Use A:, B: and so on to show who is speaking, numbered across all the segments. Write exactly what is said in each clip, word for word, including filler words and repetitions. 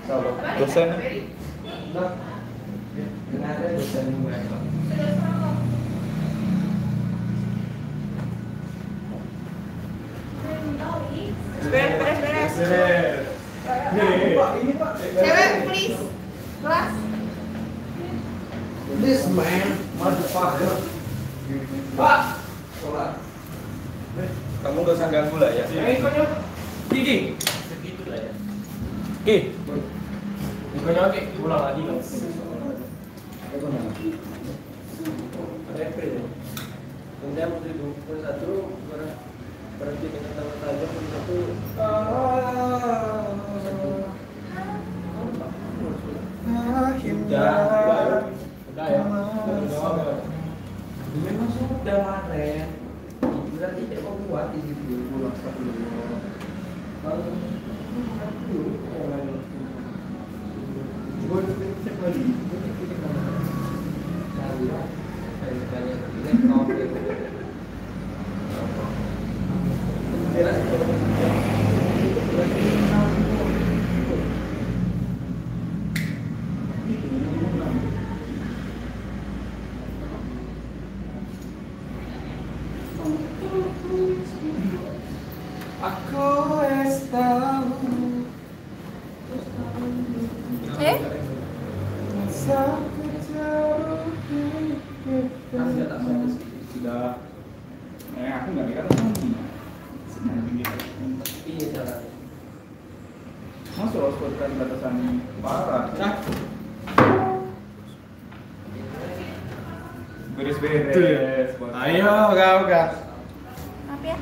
A: Dosen.
B: Nggak ada dosen mereka.
C: Beres, beres, beres.
A: Ini Pak, ini Pak.
C: Cewek, please. Kelas.
B: This man, motherfucker. Pak, sholat.
A: Kamu gak usah ganggu lah ya.
B: Ini konyol. Gigi.
A: Segitu lah ya. Ki.
B: Ini konyol Ki, pulang lagi dong. Ada April. Kemudian Menteri dua puluh satu berhenti dengan tanggal tajam satu. Sudah, sudah ya. Memang sudah kemarin. Berarti tidak mau buat di situ pulang satu dulu. Kalau itu orang gue cek lagi. Saya tanya ini kau aku es tahu.
C: Eh?
A: Sudah. Eh, aku nggak kira nanti.
B: Iya cara.
A: Masuk hospital batasan parah. Nah. Beres-beres.
B: Ayo, kau kau.
C: Maaf ya.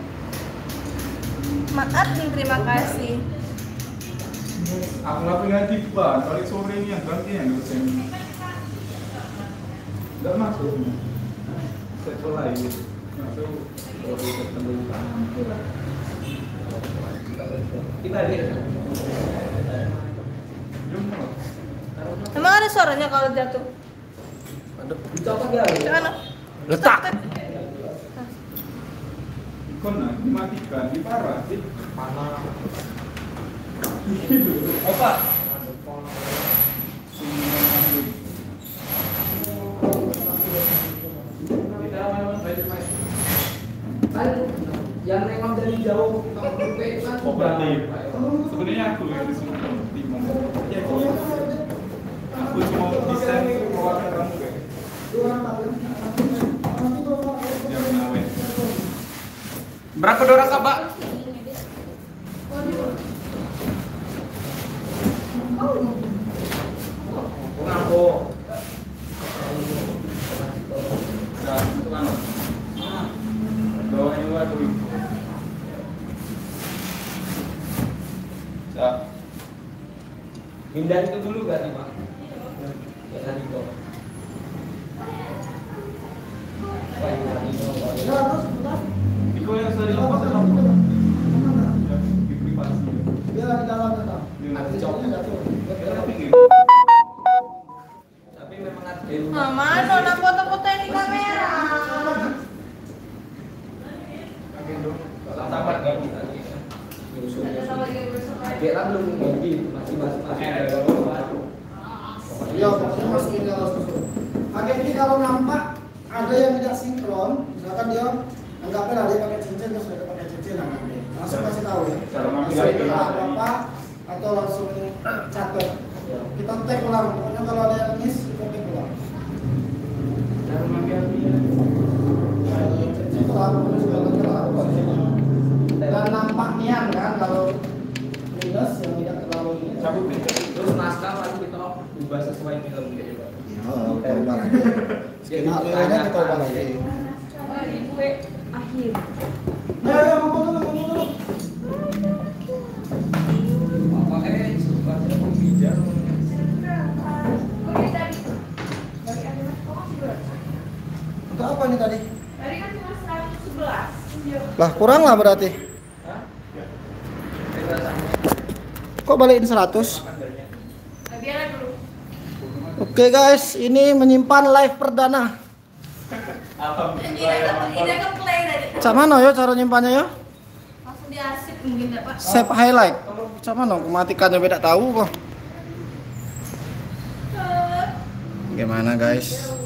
C: Maaf nih, terima kasih.
A: Aku nggak punya tiba. Kali sore ini yang ganti yang dosen. Nggak masuk. Saya mulai gitu. Masuk. Kalau ketemu
B: Kita lihat.
C: Emang ada suaranya kalau jatuh?
B: Itu apa dia?
C: Jangan.
B: Letak.
A: Ikon nah, dimatikan, di parah sih.
B: Panah. Apa? Kita memang baik baik. Kan yang nengok dari jauh kalau itu kan
A: Kooperatif. Sebenarnya aku yang disuruh timong. Ya, aku cuma desain keluarga kamu kayak. Jangan nawe.
B: berapa dorang kak, Pak? Ngapo?
A: Nah, itu kan. Doain lu aku. Ya.
B: Pindah itu dulu gak nih, Pak? Jangan itu. Pak, ini
A: Iko yang sering apa sih kamu? Ya, di privasi.
D: Dia lagi dalam tetap.
A: Nanti cowoknya jatuh.
B: tapi memang ada.
C: Mama, nona foto-foto ini kamera.
B: Sabar gak kita nih. Kira belum ganti, masih masih masih ada baru.
D: Iya, pokoknya masukin kalau susu. Pakai ini kalau nampak ada yang tidak sinkron, misalkan dia anggapnya ada yang pakai cincin terus ada pakai cincin, nah, langsung kasih tahu ya.
A: Cara ngambil
D: Bisa
A: itu.
D: kita apa atau langsung catat. Kita tag ulang, pokoknya kalau ada yang miss kita tag ulang.
B: Cara mengambil dia.
D: Cincin ulang, terus juga lengkap. Dan nampak nian kan kalau minus yang tidak terlalu ini.
A: Cabut deh.
B: Terus naskah lagi kita ubah sesuai film gitu ya, Pak.
D: Oh, kita ubah lagi. Skenario-nya kita ubah lagi.
C: Coba di gue akhir.
D: Ya, ya, ngomong dulu, ngomong dulu.
B: Apa eh suka ada pembicara.
C: Oke, tadi. Dari animasi kok masih berat?
D: Untuk apa nih tadi?
C: Tadi kan cuma seratus sebelas.
D: Lah kurang lah berarti.
B: Hah? Saya sama.
D: Kok balikin seratus?
C: Nah, biarlah dulu.
D: Oke guys, ini menyimpan live perdana.
C: Ide ke ide ke play tadi.
D: Cak mana yo cara nyimpannya yo?
C: Langsung diarsip mungkin ya, Pak.
D: Save highlight. Cak mana? Aku matikannya beda tahu kok.
E: Gimana guys?